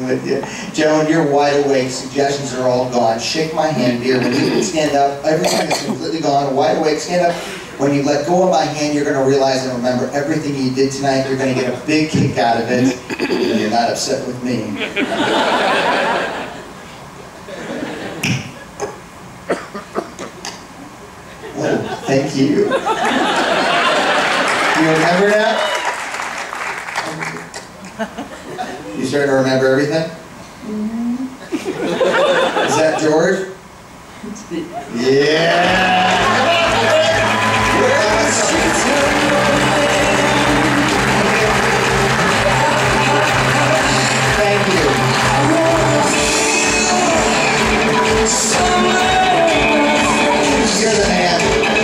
with you. Joan, you're wide awake. Suggestions are all gone. Shake my hand, dear. When you stand up, everything is completely gone. Wide awake, stand up. When you let go of my hand, you're going to realize and remember everything you did tonight. You're going to get a big kick out of it. And you're not upset with me. Oh, thank you. You remember that? You starting to remember everything? Is that George? Yeah! Thank you. You're the man.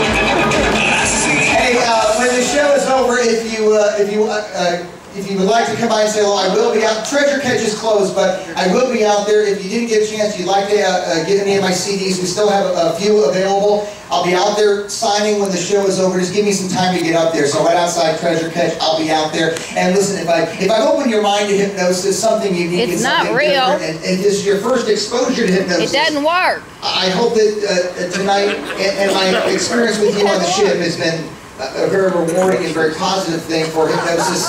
Hey, when the show is over, if you would like to come by and say hello, I will be out. Treasure Catch is closed, but I will be out there. If you didn't get a chance, you'd like to get any of my CDs, we still have a few available. I'll be out there signing when the show is over. Just give me some time to get up there. So right outside Treasure Catch, I'll be out there. And listen, if I've opened your mind to hypnosis, something unique, it's not real. And this is your first exposure to hypnosis. It doesn't work. I hope that tonight and my experience with you on the ship has been a very rewarding and very positive thing for hypnosis.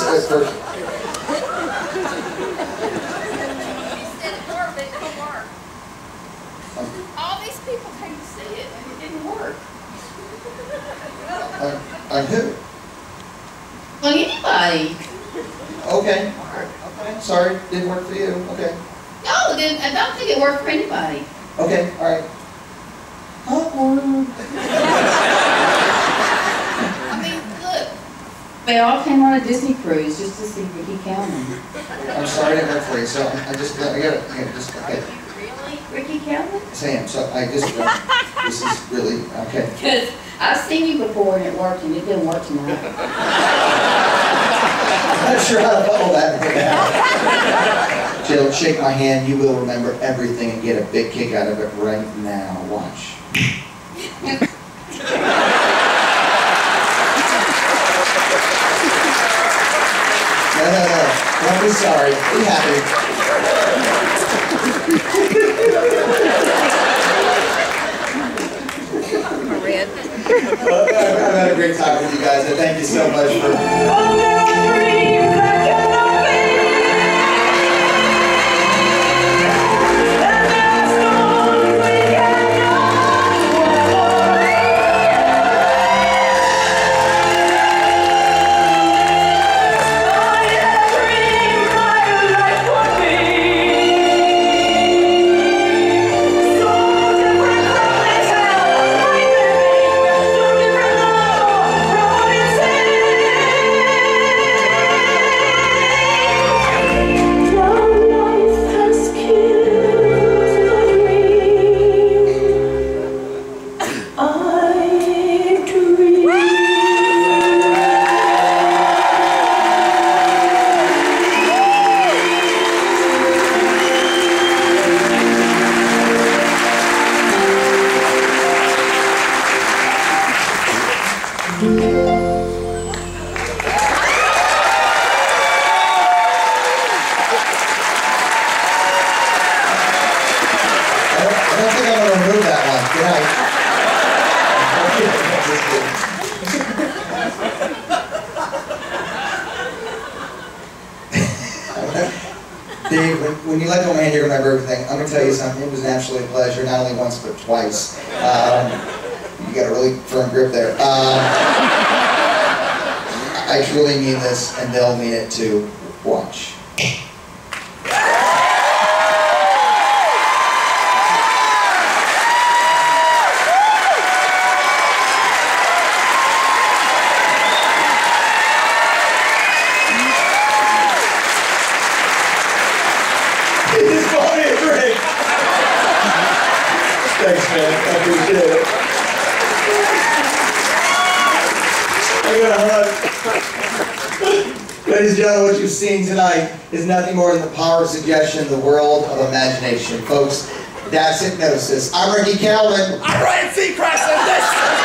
All these people came to see it and it didn't work. On who? On anybody. Okay. Okay. Sorry, didn't work for you. Okay. No, it didn't. I don't think it worked for anybody. Okay, all right. I mean, look. They all came on a Disney cruise just to see Ricky Kalmon. I'm sorry I didn't work for you, so I got it. Okay. Really? Ricky Kalmon? Sam, so this is really, okay. Because I've seen you before and it worked and it didn't work tonight. I'm not sure how to follow that right now. Jill, shake my hand. You will remember everything and get a big kick out of it right now. Watch. No. Don't be sorry. Be happy. I've had a great time with you guys. And thank you so much for... Dave, when you let go of my hand, you remember everything. I'm going to tell you something. It was an absolute pleasure, not only once, but twice. You got a really firm grip there. I truly mean this, and they'll mean it too. Watch. Thanks, man. I appreciate it. I got a hug. Ladies and gentlemen, what you've seen tonight is nothing more than the power of suggestion, the world of imagination. Folks, that's hypnosis. I'm Ricky Kalmon. I'm Ryan Seacrest, and this